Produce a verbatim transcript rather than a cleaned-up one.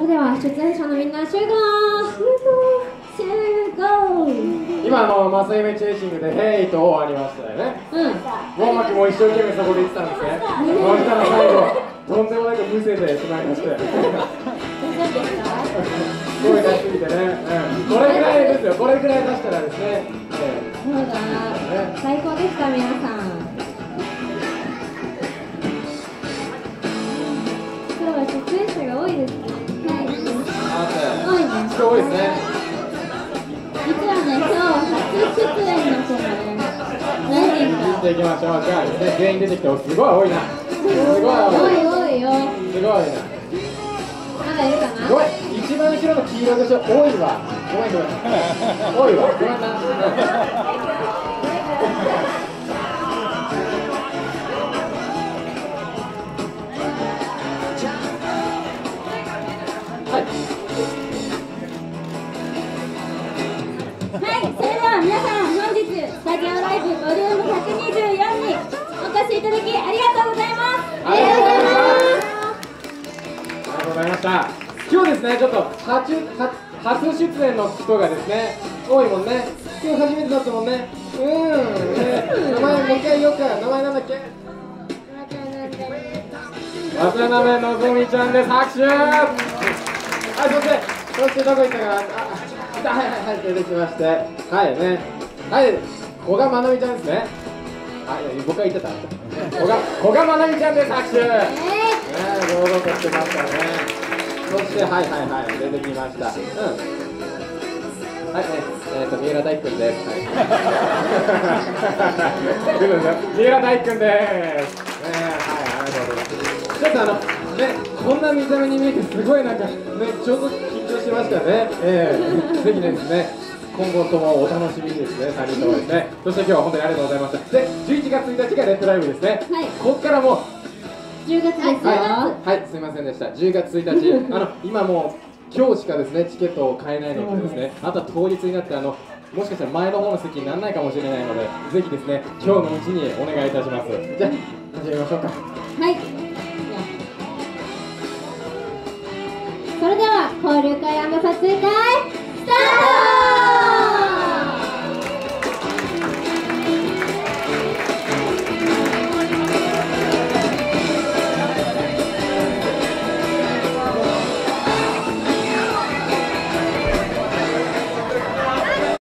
では出演者のみんな集合集合。 今あのマスエメチェイシングでヘイとオーありましたよね。 うん。 ウォーマキも一生懸命そこで言ってたんですね。そしたら最後とんでもなくむせてしまいまして。すごい出しすぎてね、うん、これぐらいですよ、これぐらい出したらですね、えー、 そうだな、ね、最高でした皆さん。今日は出演者が多いですね。はい、多いね。 今日多いですね。 実はね、今日は初出演の子がね、何人か。 見ていきましょう。じゃあですね、全員出てきて、すごい多いな。すごい多い。 多いよ。 すごいな。 まだいるかな。 ごめん、一番後ろの黄色でしょ、多いわ。ごめんごめん。多いわ。ごめんな。はい。 はい、それでは皆さん、本日スタジオライブボリュームひゃくにじゅうよんにお越しいただきありがとうございます。 ありがとうございます。ありがとうございました。今日ですね、ちょっと初初出演の人がですね、多いもんね。今日初めてだったもんね。うん、ね、名前もう一回言おうか。名前なんだっけ？渡辺のぞみちゃんです。拍手。はい、そして、そしてどこ行ったかな。あ、はいはいはい、出てきまして。はいね。はい、古賀まなみちゃんですね。あ、いや、僕が言ってた。古賀、古賀まなみちゃんです。拍手。ね、堂々としてましたね。そしてはいはいはい、出てきました。うん。はい、えっ、ー、と三浦大君です。はい。三浦大君です。ね、はい、ありがとうございます。ちょっとあのね、こんな見た目に見えてすごいなんかね、ちょっと緊張しましたね。ええー、ぜひですね、今後ともお楽しみにですね、さんにんともですね。そして今日は本当にありがとうございました。で、じゅういちがつついたちがレッドライブですね。はい。ここからもじゅうがつですよ。 はい、はい、すみませんでした。じゅうがつついたち、あの今もう今日しかですねチケットを買えないのでですね、あとは当日になってあのもしかしたら前の方の席にならないかもしれないので、ぜひですね今日のうちにお願いいたします。じゃあ始めましょうか。はい。 それでは交流会&撮影会スタート。